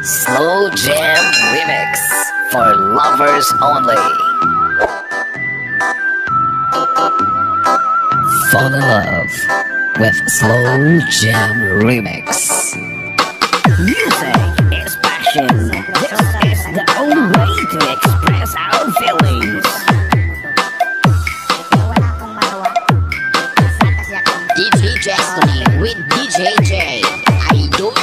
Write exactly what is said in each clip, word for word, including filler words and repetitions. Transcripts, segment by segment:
Slow Jam Remix for lovers only. Fall in love with Slow Jam Remix. Music is passion. This is the only way to express our feelings. D J Destiny with D J J. Idol.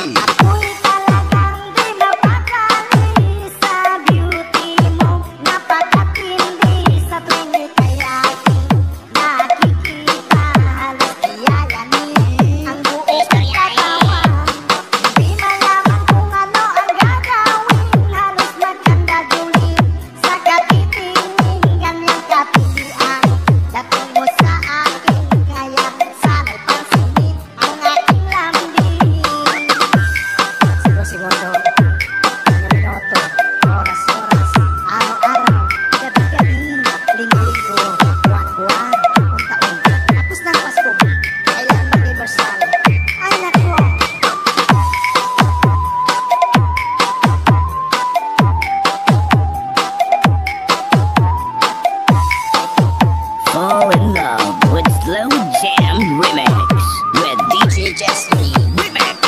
Fall in love with Slow Jam Remix with D J Destiny Remix.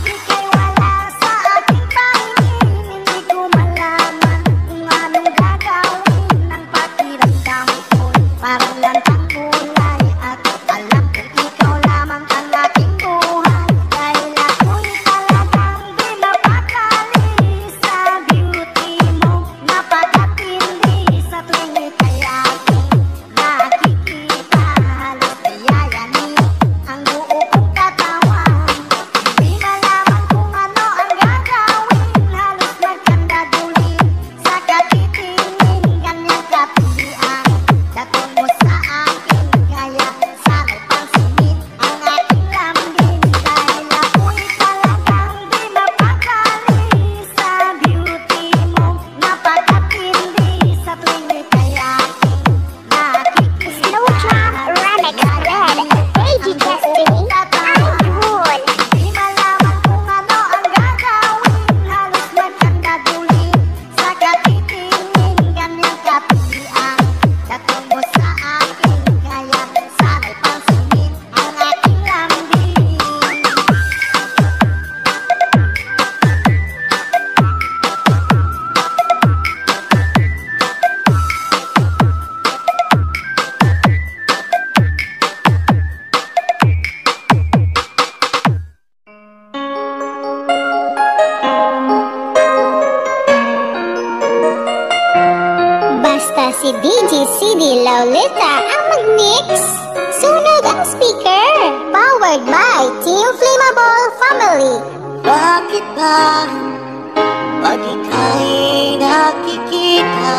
Si D J C D Laulita ang mag-mix. Sunog ang speaker. Powered by Team Flammable Family. Bakit ba pag ika'y nakikita,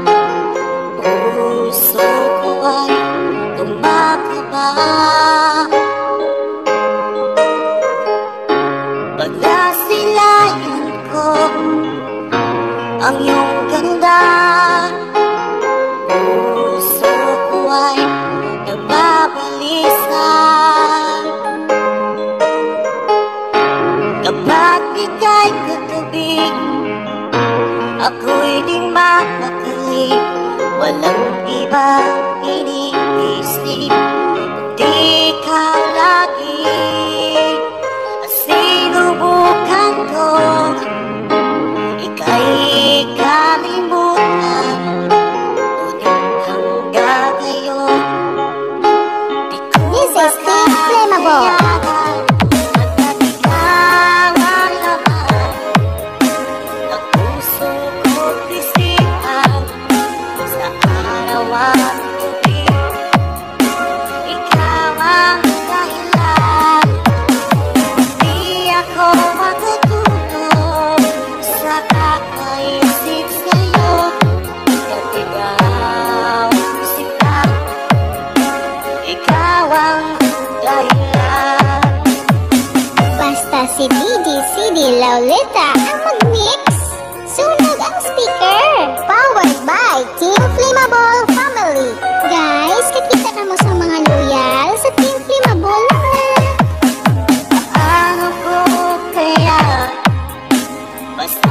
puso ko ay tumakaba? Pag nasilayan ko ang iyong ganda, puso ko ay nababalisa. Kapag ika'y katabi, ako'y di mapakali. Walang ibang iniisip, kundi ikaw lagi. Sinubukan ko ika'y kalimutan, This is Team Flammable. Basta si D J C D Laulita ang mag-mix. Sunog ang speaker. Powered by Team Flammable Family. Guys, kakita na mo sa mga loyal sa Team Flammable na. Ano ko kaya basta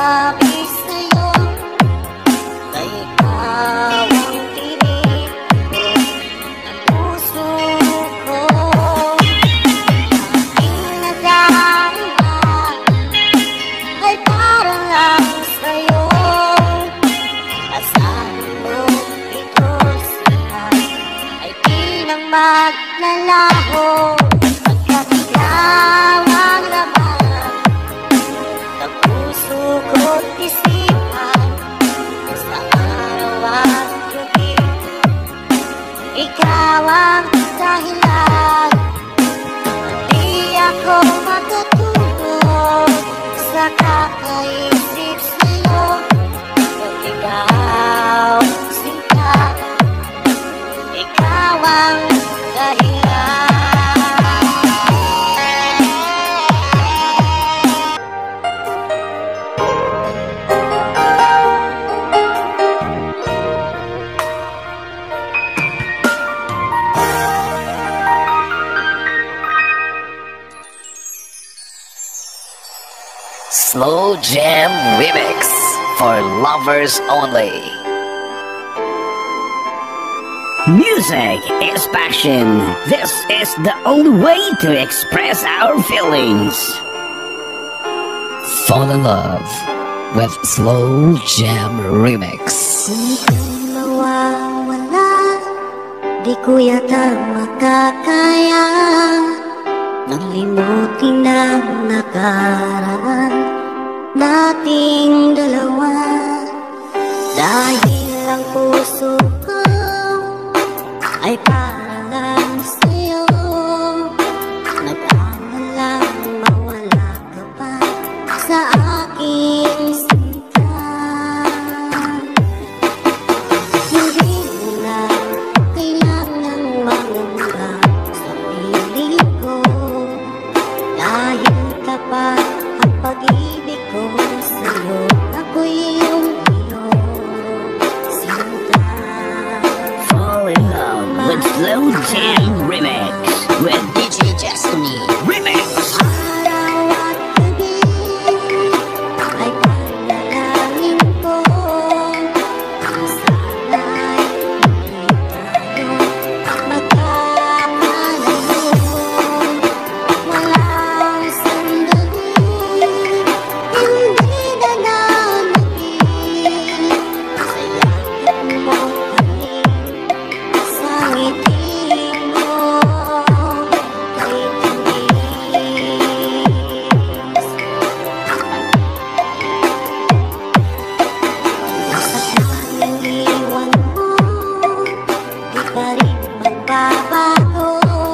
sabi sa'yo, kay ikaw ang tinig ko, ang puso ko. Aking nadarama ay para lang sa'yo. Asahan mo ito sila ay di nang maglalaho. Pagkat ikaw ang laman ng puso ko't isipan, sa araw at gabi ikaw ang dahilan. Di ako matutulog sa kakaisip sa'yo, kung ikaw sinta, ikaw ang dahilan. Slow Jam Remix for lovers only. Music is passion. This is the only way to express our feelings. Fall in love with Slow Jam Remix. Kung ika'y mawawala, di ko yata makakaya nang limutin ang nakaraan nating dalawa. Dahil ang puso ko ay para lang sa'yo, nag-aalalang mawala ka pa sa aking sinta. Hindi mo na kailangang mangamba sa piling ko, dahil tapat ang pag-ibig ko sa'yo. Ako'y iyong iyong sinta. Fall in love with Slow Jam Remix with D J Destiny Remix. Araw at gabi ay panalangin ko, sana'y hindi tayo magkakalayo. Walang sandali, hindi na nanagin sa yakap mo kami, sa ngiti mo kay tinis. Sa tanging iwan mo, di pa rin magbabago.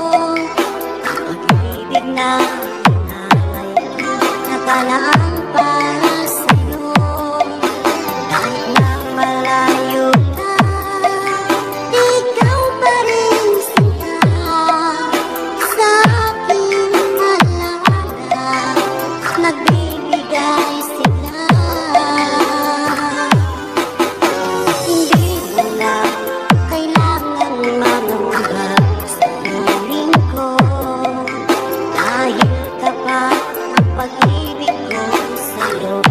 Pag-ibig na nanay nakalaang para sa'yo. Kahit na malayo na, ikaw pa rin sinta sa aking alaala. Nagbibigay sila. Hindi mo na kailangan manumba sa piling ko, dahil tapat ang pag-ibig ko sa'yo.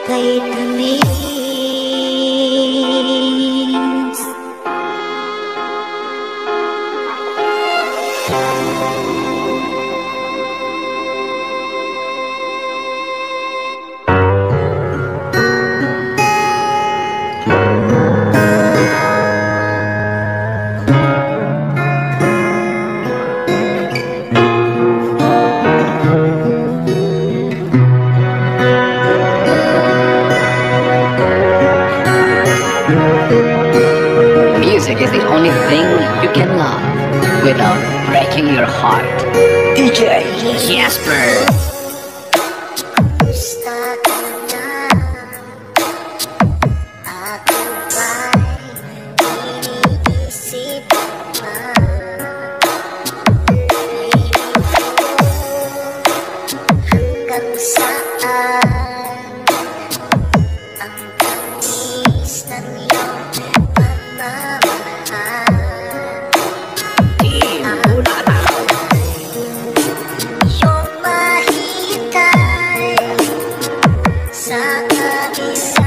kay tamis. Music is the only thing you can love without breaking your heart. D J Jasper. Gusto ka na, ako ba'y iniisip pa? Baby ko, hanggang saan ang tamis ng iyong pagmamahal? Team Ulala. Iyong mahihintay sa kabisa